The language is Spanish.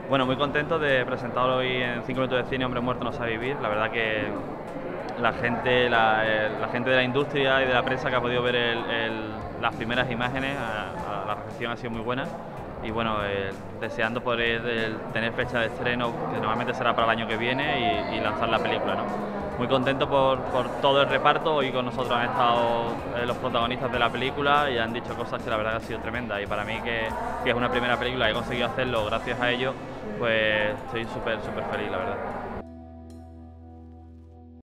Bueno, muy contento de presentarlo hoy en 5 minutos de cine. Hombre muerto no sabe vivir. La verdad que la gente de la industria y de la prensa que ha podido ver las primeras imágenes, la recepción ha sido muy buena. Y bueno, deseando poder tener fecha de estreno, que normalmente será para el año que viene, y lanzar la película, ¿no? Muy contento por todo el reparto. Hoy con nosotros han estado los protagonistas de la película y han dicho cosas que la verdad han sido tremendas. Y para mí, que es una primera película y he conseguido hacerlo gracias a ellos, pues estoy súper feliz, la verdad.